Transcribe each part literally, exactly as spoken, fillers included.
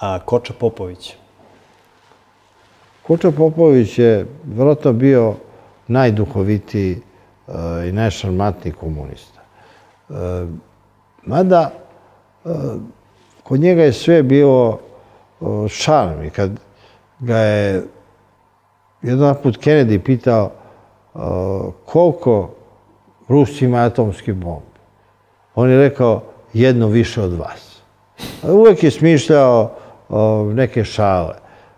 A Koča Popović? Koča Popović je vjerojatno bio najduhovitiji i najšarmantniji komunista. Mada, kod njega je sve bilo šarm. I kad ga je jedan put Kennedy pitao koliko Rusi ima atomskih bombi, on je rekao jedno više od vas. Uvijek je smišljao neke šale.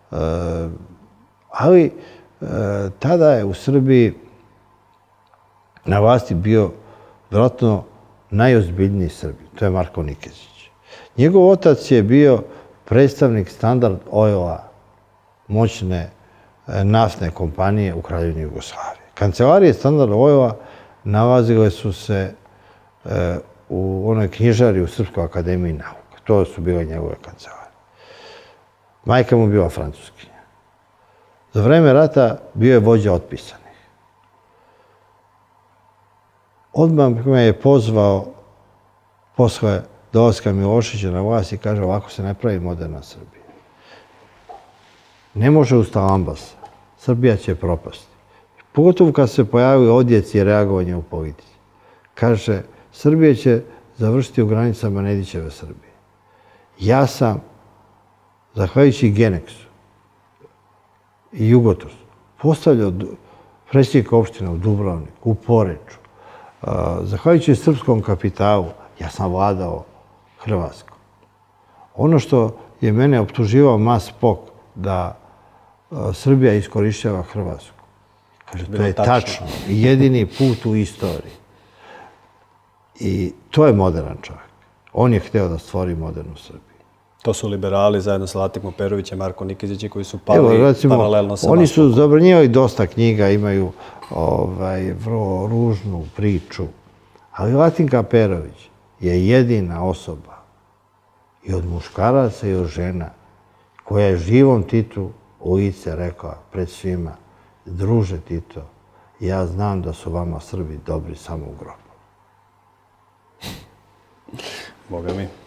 Ali tada je u Srbiji na vlasti bio vjerojatno najozbiljniji Srbi. To je Marko Nikezić. Njegov otac je bio predstavnik Standard Oila, moćne naftne kompanije u Kraljevini Jugoslavije. Kancelarije Standard Oila nalazile su se u onoj knjižari u Srpskoj akademiji nauka. To su bile njegove kancelarije. Majka mu bila francuskinja. Za vreme rata bio je vođa otpisanih. Odmah me je pozvao posle dolaska Miloševića na vlast i kaže ovako se ne pravi moderna Srbija. Ne može uz talambas. Srbija će propasti. Pogotovo kad se pojavili odjeci i reagovanje u politici. Kaže, Srbija će završiti u granicama Nedićeve Srbije. Ja sam, zahvaljujući Geneksu i Jugotosu, postavljao predsjednika opštine u Dubrovniku, u Poreču. Zahvaljujući srpskom kapitalu, ja sam vladao Hrvatskom. Ono što je mene optuživao Mas Pok da Srbija iskorišćava Hrvatsku. Kaže, to je tačno. Jedini put u istoriji. I to je modern čovjek. On je hteo da stvori modernu Srbiju. To su liberali zajedno sa Latikom Perovićem, Marko Nikezić, koji su pali paralelno sa Mas Pokom. Oni su zabranjivali dosta knjiga, imaju vrlo ružnu priču. Ali Latinka Perović je jedina osoba i od muškaraca i od žena koja je živom Titu u lice rekla pred svima: druže Tito, ja znam da su vama Srbi dobri samo u grobu. Boga mi.